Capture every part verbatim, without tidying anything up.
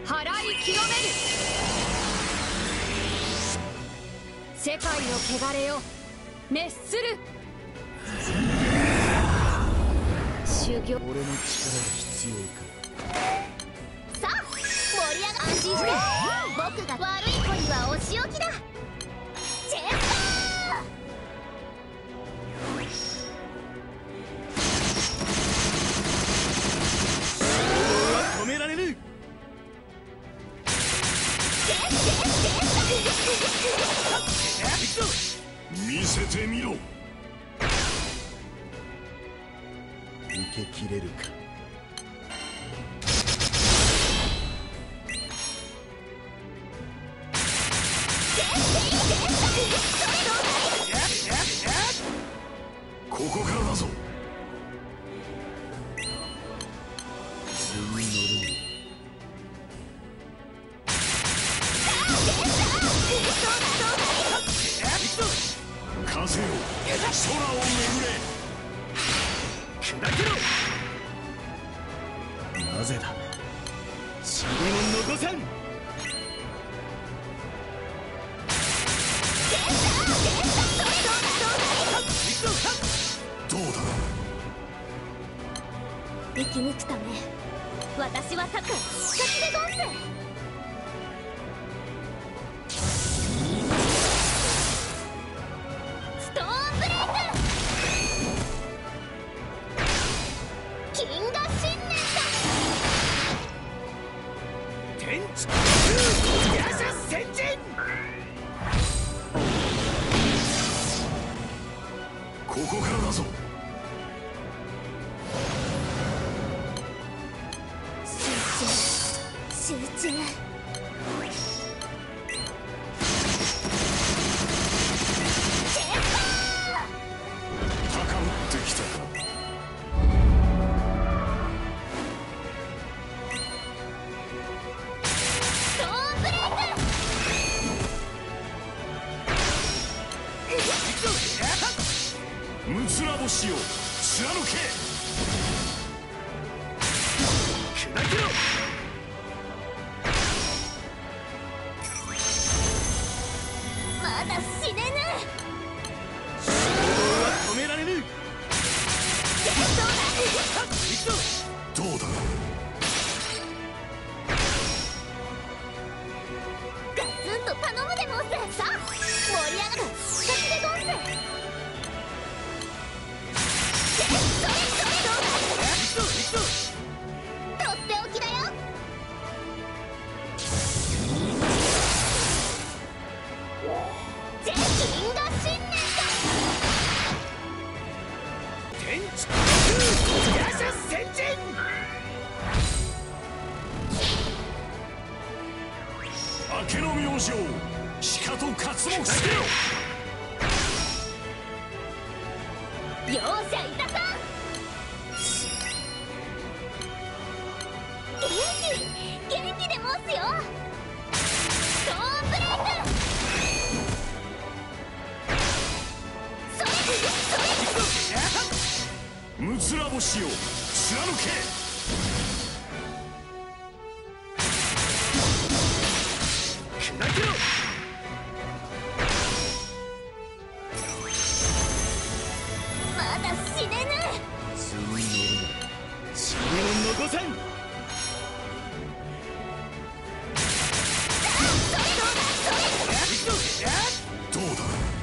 払い清める。世界の汚れを滅する。修行。俺の力が必要か。 さあ盛り上が安心して。僕が悪い子にはお仕置きだ。チェスター。止められる。見せてみろ。受け切れるか。ここからだぞ。風よ、空を巡れ。砕けろ。なぜだ。塵も残さん。どうだ。 生き抜くため私は立つ勝ちでゴンス。ストーンブレイク。金河信念だ。 天地ヤシャ先人。ここからだぞ。 集中。 高ぶってきたか。 ストーンブレイク。 六つら星を貫け。砕けろ。 まだ死ねぬ。 衝動は止められる。どうだ。 ガツンと頼むでモンス。さあ盛り上がる勝ちでゴンス。それそれどうだ。とっておきだよ。金河信念だ。 天地ヤシャ先人。明けの明星しかと活目せよ。 容赦いたさん。元気元気でモンスよ。ストーンブレイク。それそれ。 六つら星を貫け。砕けろ。 まだ死ねぬ。 つい乗るな。塵も残さん。どうだ。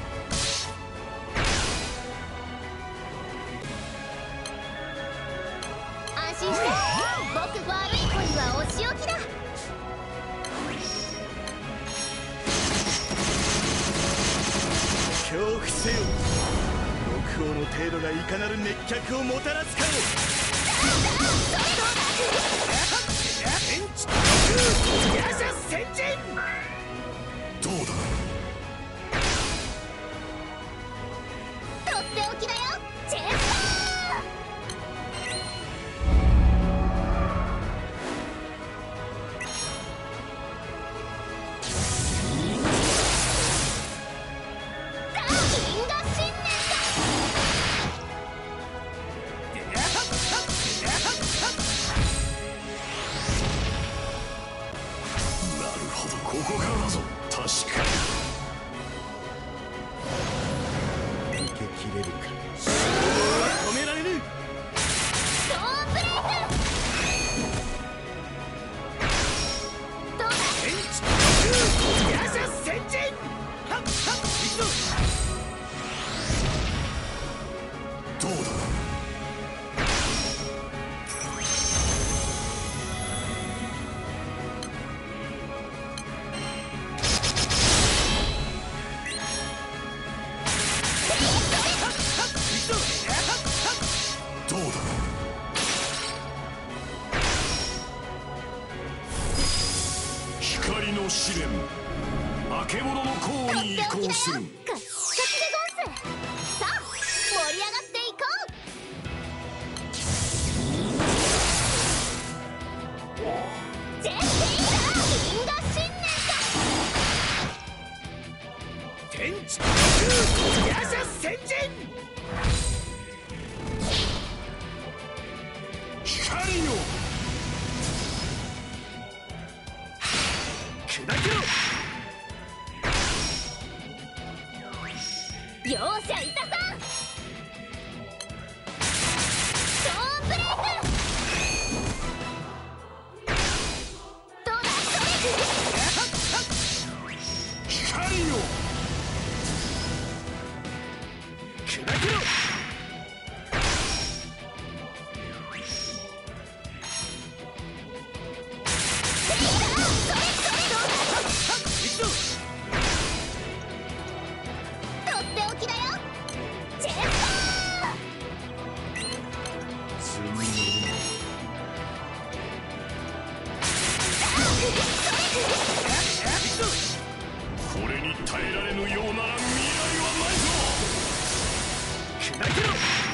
安心して。僕悪い子にはお仕置きだ。 恐怖せよ。六王の程度がいかなる熱脚をもたらすかを。天地ヤシャ先人。どうだ。 とっておきだよ。チェスター。金河信念だ。 の試練、あけぼのの甲に移行する。 カッサツでゴンス。さあ盛り上がっていこう。ジェスティーだ。銀河新年だ。 天地空夜叉先人、光よ砕けろ。 容赦いたさん。ストーンブレイク。どうだストレー光よ砕けろ。 とっておきだよ。ジェスタ積み乗るこれに耐えられぬようなら未来はないぞ。砕けろ。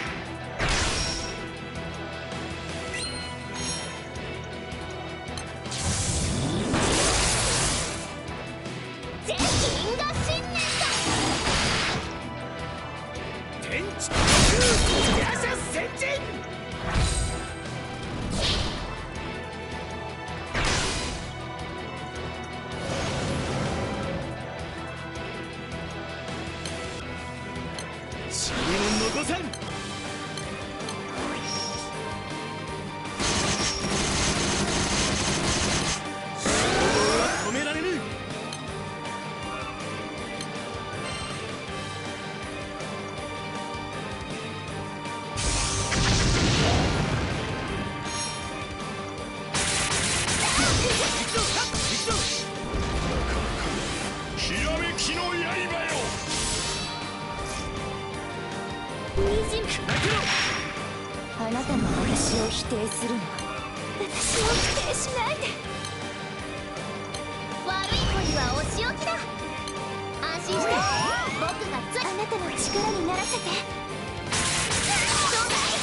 ジェ銀河新年だ。 天地空夜叉先人、血を残さん。衝動は止められぬ。ひらめきの刃よ。 あなたが私を否定するの。 私を否定しないで。悪い子にはお仕置きだ。安心して。僕がつあなたの力にならせて。どうだい。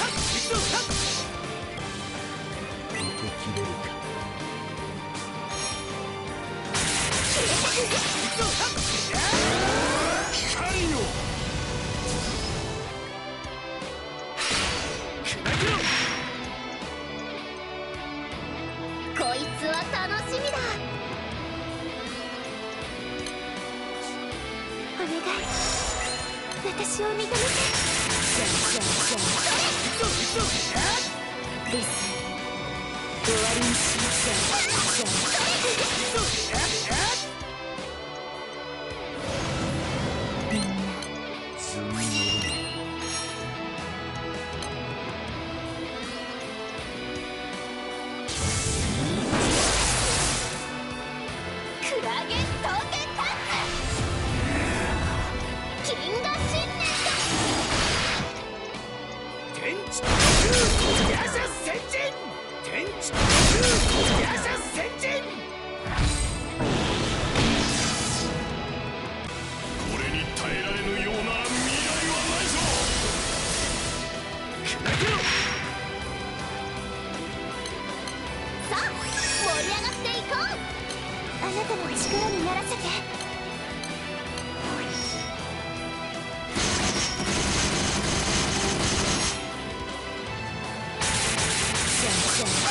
受け切れるか。光よ砕けろ。 こいつは楽しみだ。お願い。私を認めて。 シャンシャンシャンです。終わりにしましょう。シャンみんな積み乗るクラゲトーテンタッツ。銀河新年だ。 天地空夜叉先人、天地空夜叉先人。これに耐えられぬようなら未来はないぞ。砕けろ。 さあ盛り上がっていこう。あなたの力にならせて。 シャンシャン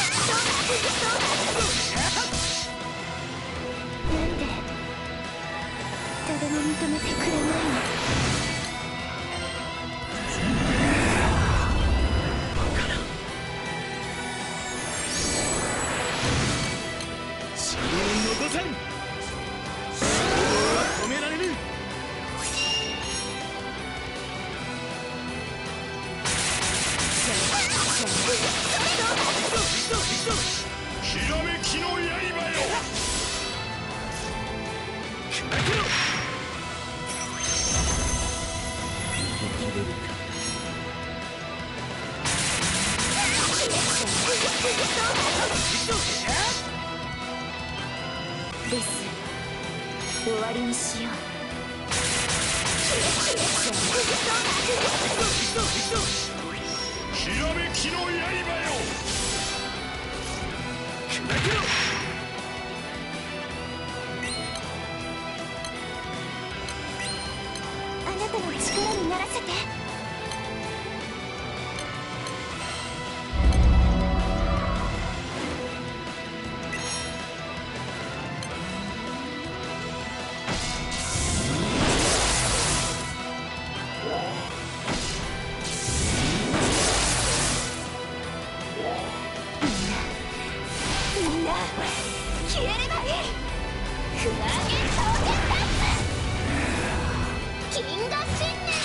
なんで誰も認めてくれないの。 血を残さん。衝動は止められぬ。ひらめきの刃よ砕けろ。受け切れるか。 です。 終わりにしよう。 ひらめきの刃よ、砕けろ。 あなたの力にならせて。みんな消えればいい。クラゲ氷結ダンス、金河新年。